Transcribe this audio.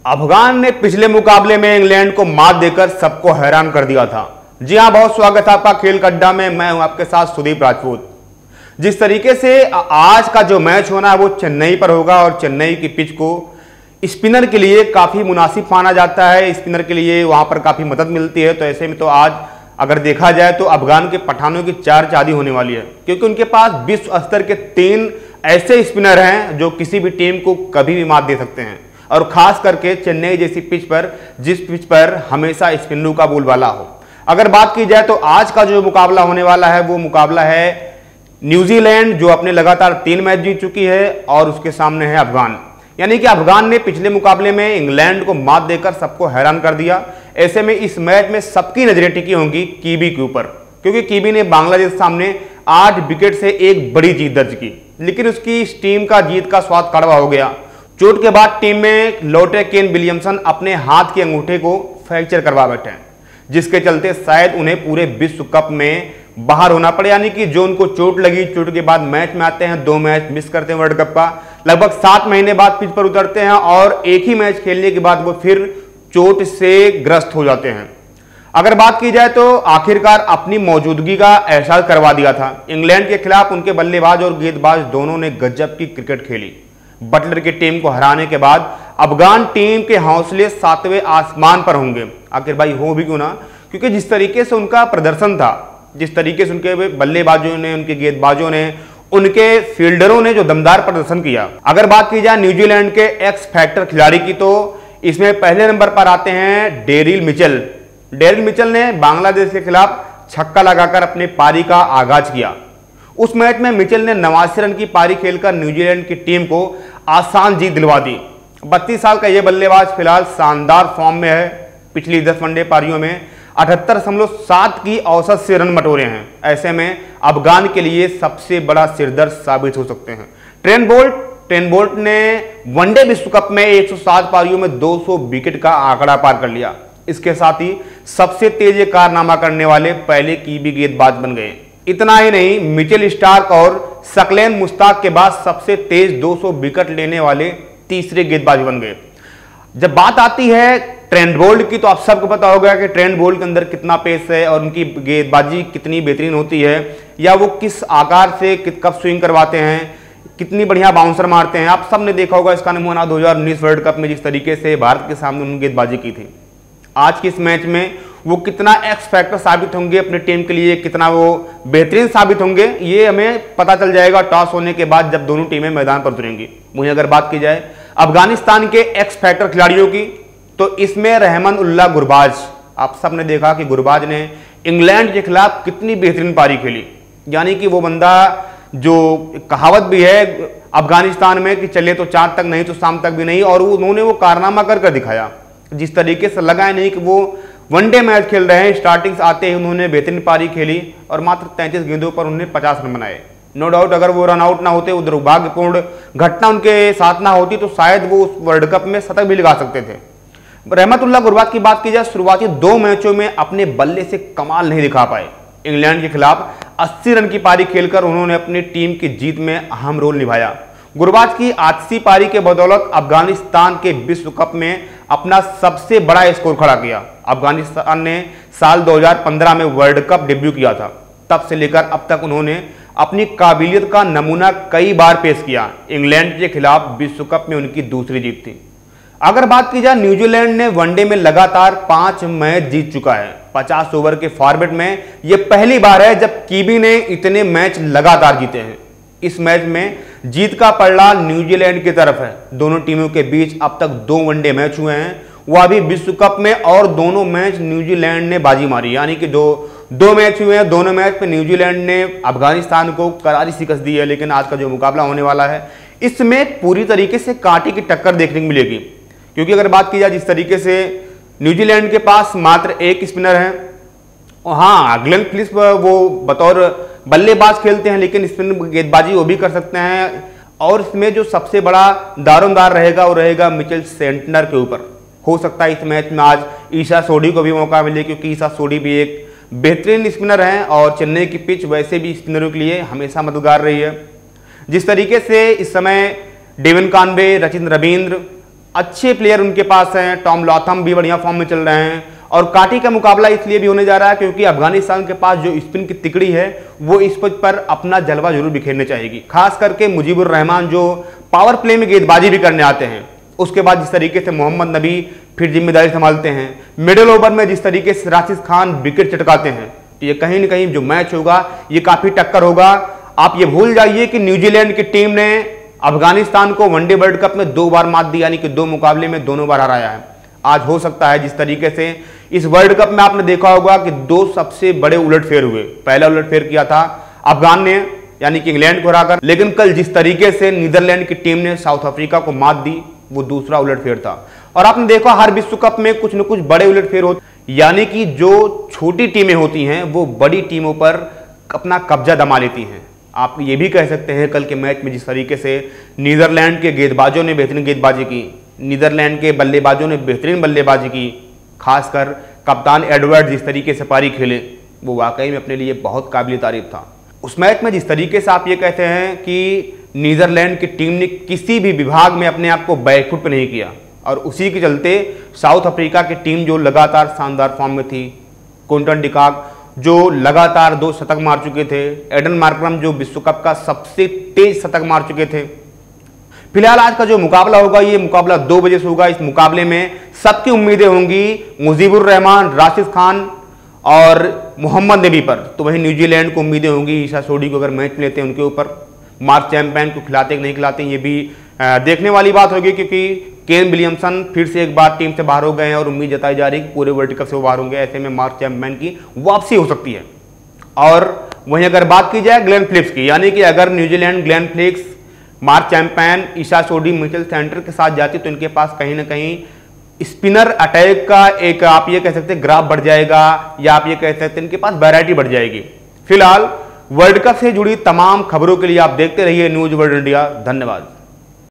अफगान ने पिछले मुकाबले में इंग्लैंड को मात देकर सबको हैरान कर दिया था। जी हां, बहुत स्वागत है आपका खेल अड्डा में। मैं हूं आपके साथ सुदीप राजपूत। जिस तरीके से आज का जो मैच होना है वो चेन्नई पर होगा और चेन्नई की पिच को स्पिनर के लिए काफी मुनासिब माना जाता है। स्पिनर के लिए वहां पर काफी मदद मिलती है। तो ऐसे में तो आज अगर देखा जाए तो अफगान के पठानों की चार चांदी होने वाली है, क्योंकि उनके पास विश्व स्तर के 3 ऐसे स्पिनर हैं जो किसी भी टीम को कभी भी मात दे सकते हैं, और खास करके चेन्नई जैसी पिच पर, जिस पिच पर हमेशा स्पिनरों का बोलबाला हो। अगर बात की जाए तो आज का जो मुकाबला होने वाला है वो मुकाबला है न्यूजीलैंड, जो अपने लगातार 3 मैच जीत चुकी है, और उसके सामने है अफगान। यानी कि अफगान ने पिछले मुकाबले में इंग्लैंड को मात देकर सबको हैरान कर दिया। ऐसे में इस मैच में सबकी नजरें टिकी होंगी कीवी के ऊपर, क्योंकि कीवी ने बांग्लादेश के सामने 8 विकेट से एक बड़ी जीत दर्ज की, लेकिन उसकी इस टीम का जीत का स्वाद कड़वा हो गया। चोट के बाद टीम में लौटे केन विलियमसन अपने हाथ के अंगूठे को फ्रैक्चर करवा बैठे हैं, जिसके चलते शायद उन्हें पूरे विश्व कप में बाहर होना पड़े। यानी कि जो उनको चोट लगी, चोट के बाद मैच में आते हैं, 2 मैच मिस करते हैं वर्ल्ड कप का, लगभग 7 महीने बाद पिच पर उतरते हैं और एक ही मैच खेलने के बाद वो फिर चोट से ग्रस्त हो जाते हैं। अगर बात की जाए तो आखिरकार अपनी मौजूदगी का एहसास करवा दिया था। इंग्लैंड के खिलाफ उनके बल्लेबाज और गेंदबाज दोनों ने गजब की क्रिकेट खेली। बटलर की टीम को हराने के बाद अफगान टीम के हौसले 7वें आसमान पर होंगे। आखिर भाई हो भी क्यों ना, क्योंकि जिस तरीके से उनका प्रदर्शन था, जिस तरीके से उनके बल्लेबाजों ने, उनके गेंदबाजों ने, उनके फील्डरों ने जो दमदार प्रदर्शन किया। अगर बात की जाए न्यूजीलैंड के एक्स फैक्टर खिलाड़ी की, तो इसमें पहले नंबर पर आते हैं डेरिल मिचेल। डेरिल मिचेल ने बांग्लादेश के खिलाफ छक्का लगाकर अपने पारी का आगाज किया। उस मैच में मिचेल ने 89 रन की पारी खेलकर न्यूजीलैंड की टीम को आसान जीत दिलवा दी। 32 साल का यह बल्लेबाज फिलहाल शानदार फॉर्म में है। पिछली 10 वनडे पारियों में 78.7 की औसत से रन बटोरे हैं। ऐसे में अफगान के लिए सबसे बड़ा सिरदर्द साबित हो सकते हैं ट्रेंट बोल्ट ने वनडे विश्व कप में 107 पारियों में 200 विकेट का आंकड़ा पार कर लिया। इसके साथ ही सबसे तेज कारनामा करने वाले पहले कीवी गेंदबाज बन गए। इतना ही नहीं, मिचेल स्टार्क और सकलेन मुश्ताक के बाद सबसे तेज 200 विकेट लेने वाले तीसरे गेंदबाज बन गए। जब बात आती है ट्रेंट बोल्ट की, तो आप सबको पता होगा कि ट्रेंट बोल्ट के अंदर कितना पेस है और उनकी गेंदबाजी कितनी बेहतरीन होती है, या वो किस आकार से कब स्विंग करवाते हैं, कितनी बढ़िया बाउंसर मारते हैं। आप सब ने देखा होगा इसका नमूना 2019 वर्ल्ड कप में जिस तरीके से भारत के सामने उन्होंने गेंदबाजी की थी। आज के इस मैच में वो कितना एक्स फैक्टर साबित होंगे अपनी टीम के लिए, कितना वो बेहतरीन साबित होंगे, ये हमें पता चल जाएगा टॉस होने के बाद, जब दोनों टीमें मैदान पर उतरेंगी। वहीं अगर बात की जाए अफगानिस्तान के एक्स फैक्टर खिलाड़ियों की, तो इसमें रहमान उल्लाह गुरबाज। आप सब ने देखा कि गुरबाज ने इंग्लैंड के खिलाफ कितनी बेहतरीन पारी खेली। यानी कि वो बंदा, जो कहावत भी है अफगानिस्तान में कि चले तो चांद तक नहीं तो शाम तक भी नहीं, और उन्होंने वो कारनामा कर दिखाया। जिस तरीके से लगा है नहीं कि वो वनडे मैच खेल रहे हैं, स्टार्टिंग से आते ही उन्होंने बेहतरीन पारी खेली और मात्र 33 गेंदों पर उन्होंने 50 रन बनाए। नो डाउट अगर वो रन आउट ना होते, दुर्भाग्यपूर्ण घटना उनके साथ ना होती, तो शायद वो उस वर्ल्ड कप में शतक भी लगा सकते थे। रहमतुल्लाह गुरबाज की बात की जाए, शुरुआती 2 मैचों में अपने बल्ले से कमाल नहीं दिखा पाए। इंग्लैंड के खिलाफ 80 रन की पारी खेलकर उन्होंने अपनी टीम की जीत में अहम रोल निभाया। गुरबाज की आठवीं पारी के बदौलत अफगानिस्तान के विश्व कप में अपना सबसे बड़ा स्कोर खड़ा किया। अफगानिस्तान ने साल 2015 में वर्ल्ड कप डेब्यू किया था। तब से लेकर अब तक उन्होंने अपनी काबिलियत का नमूना कई बार पेश किया। इंग्लैंड के खिलाफ विश्व कप में उनकी दूसरी जीत थी। अगर बात की जाए, न्यूजीलैंड ने वनडे में लगातार 5 मैच जीत चुका है। 50 ओवर के फॉर्मेट में यह पहली बार है जब कीवी ने इतने मैच लगातार जीते हैं। इस मैच में जीत का पलड़ा न्यूजीलैंड की तरफ है। दोनों टीमों के बीच अब तक 2 वनडे मैच हुए हैं, वह भी विश्व कप में, और दोनों मैच न्यूजीलैंड ने बाजी मारी। यानी कि 2 मैच हुए हैं, दोनों मैच में न्यूजीलैंड ने अफगानिस्तान को करारी शिकस्त दी है। लेकिन आज का जो मुकाबला होने वाला है, इसमें पूरी तरीके से कांटे की टक्कर देखने को मिलेगी, क्योंकि अगर बात की जाए जिस तरीके से न्यूजीलैंड के पास मात्र 1 स्पिनर है, हाँ ग्लेन फिलिप्स वो बतौर बल्लेबाज खेलते हैं, लेकिन स्पिन गेंदबाजी वो भी कर सकते हैं। और इसमें जो सबसे बड़ा दारोमदार रहेगा वो रहेगा मिचेल सेंटनर के ऊपर। हो सकता है इस मैच में आज ईशा सोडी को भी मौका मिले, क्योंकि ईशा सोडी भी एक बेहतरीन स्पिनर हैं और चेन्नई की पिच वैसे भी स्पिनरों के लिए हमेशा मददगार रही है। जिस तरीके से इस समय डेविन कॉनवे, रचिन रवींद्र अच्छे प्लेयर उनके पास हैं, टॉम लॉथम भी बढ़िया फॉर्म में चल रहे हैं। और काटी का मुकाबला इसलिए भी होने जा रहा है क्योंकि अफगानिस्तान के पास जो स्पिन की तिकड़ी है वो इस पिच पर अपना जलवा जरूर बिखेरने चाहेगी, खास करके मुजीबुर रहमान जो पावर प्ले में गेंदबाजी भी करने आते हैं। उसके बाद जिस तरीके से मोहम्मद नबी फिर जिम्मेदारी संभालते हैं, मिडिल ओवर में जिस तरीके से राशिद खान विकेट चटकाते हैं, तो ये कहीं ना कहीं जो मैच होगा ये काफी टक्कर होगा। आप ये भूल जाइए कि न्यूजीलैंड की टीम ने अफगानिस्तान को वनडे वर्ल्ड कप में 2 बार मात दी, यानी कि 2 मुकाबले में दोनों बार हराया है। आज हो सकता है जिस तरीके से इस वर्ल्ड कप में आपने देखा होगा कि 2 सबसे बड़े उलटफेर हुए। पहला उलटफेर किया था अफगान ने, यानी कि इंग्लैंड को हराकर, लेकिन कल जिस तरीके से नीदरलैंड की टीम ने साउथ अफ्रीका को मात दी वो दूसरा उलटफेर था। और आपने देखा हर विश्व कप में कुछ न कुछ बड़े उलटफेर होते, यानी कि जो छोटी टीमें होती हैं वो बड़ी टीमों पर अपना कब्जा जमा लेती हैं। आप ये भी कह सकते हैं कल के मैच में जिस तरीके से नीदरलैंड के गेंदबाजों ने बेहतरीन गेंदबाजी की, नीदरलैंड के बल्लेबाजों ने बेहतरीन बल्लेबाजी की, खासकर कप्तान एडवर्ड जिस तरीके से पारी खेले वो वाकई में अपने लिए बहुत काबिल तारीफ था। उस मैच में जिस तरीके से आप ये कहते हैं कि नीदरलैंड की टीम ने किसी भी विभाग में अपने आप को बैकफुट पे नहीं किया, और उसी के चलते साउथ अफ्रीका की टीम जो लगातार शानदार फॉर्म में थी, क्विंटन डिकॉक जो लगातार 2 शतक मार चुके थे, एडन मार्करम जो विश्व कप का सबसे तेज शतक मार चुके थे। फिलहाल आज का जो मुकाबला होगा ये मुकाबला 2 बजे से होगा। इस मुकाबले में सबकी उम्मीदें होंगी मुजीबुर रहमान, राशिद खान और मोहम्मद नबी पर। तो वहीं न्यूजीलैंड को उम्मीदें होंगी ईशा सोडी को अगर मैच लेते हैं उनके ऊपर, मार्क चैंपियन को खिलाते कि नहीं खिलाते ये भी देखने वाली बात होगी, क्योंकि केन विलियमसन फिर से एक बार टीम से बाहर हो गए हैं और उम्मीद जताई जा रही है कि पूरे वर्ल्ड कप से वो बाहर होंगे। ऐसे में मार्क चैंपियन की वापसी हो सकती है। और वहीं अगर बात की जाए ग्लेन फिलिप्स की, यानी कि अगर New Zealand Glenn Phillips, Mark Chapman, Ish Sodhi, Mitchell Santner के साथ जाती तो इनके पास कहीं ना कहीं स्पिनर अटैक का एक आप ये कह सकते हैं ग्राफ बढ़ जाएगा, या आप ये कह सकते हैं इनके पास वैरायटी बढ़ जाएगी। फिलहाल वर्ल्ड कप से जुड़ी तमाम खबरों के लिए आप देखते रहिए न्यूज वर्ल्ड इंडिया। धन्यवाद।